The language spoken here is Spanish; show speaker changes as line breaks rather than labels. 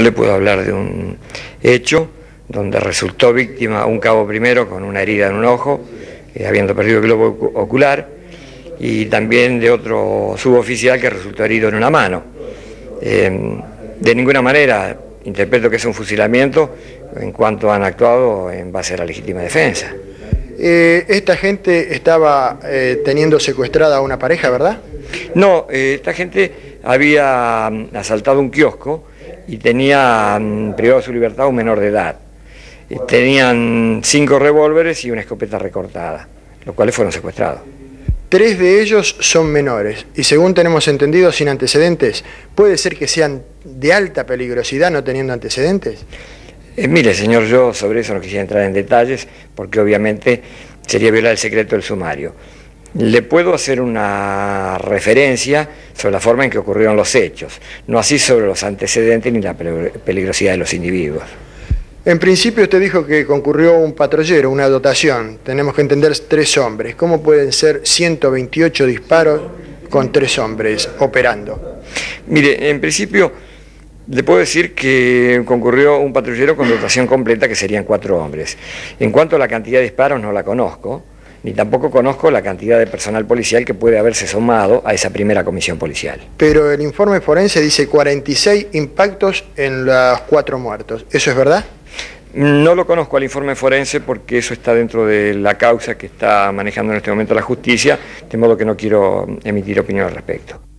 Yo le puedo hablar de un hecho donde resultó víctima un cabo primero con una herida en un ojo, habiendo perdido el globo ocular, y también de otro suboficial que resultó herido en una mano. De ninguna manera interpreto que es un fusilamiento en cuanto han actuado en base a la legítima defensa.
Esta gente estaba teniendo secuestrada a una pareja, ¿verdad?
No, esta gente había asaltado un kiosco y tenía privado de su libertad a un menor de edad. Tenían 5 revólveres y una escopeta recortada, los cuales fueron secuestrados.
3 de ellos son menores y, según tenemos entendido, sin antecedentes. ¿Puede ser que sean de alta peligrosidad no teniendo antecedentes?
Mire, señor, yo sobre eso no quisiera entrar en detalles porque obviamente sería violar el secreto del sumario. Le puedo hacer una referencia sobre la forma en que ocurrieron los hechos, no así sobre los antecedentes ni la peligrosidad de los individuos.
En principio usted dijo que concurrió un patrullero, una dotación. Tenemos que entender 3 hombres. ¿Cómo pueden ser 128 disparos con 3 hombres operando?
Mire, en principio le puedo decir que concurrió un patrullero con dotación completa, que serían 4 hombres. En cuanto a la cantidad de disparos, no la conozco, ni tampoco conozco la cantidad de personal policial que puede haberse sumado a esa primera comisión policial.
Pero el informe forense dice 46 impactos en los 4 muertos. ¿Eso es verdad?
No lo conozco al informe forense porque eso está dentro de la causa que está manejando en este momento la justicia, de modo que no quiero emitir opinión al respecto.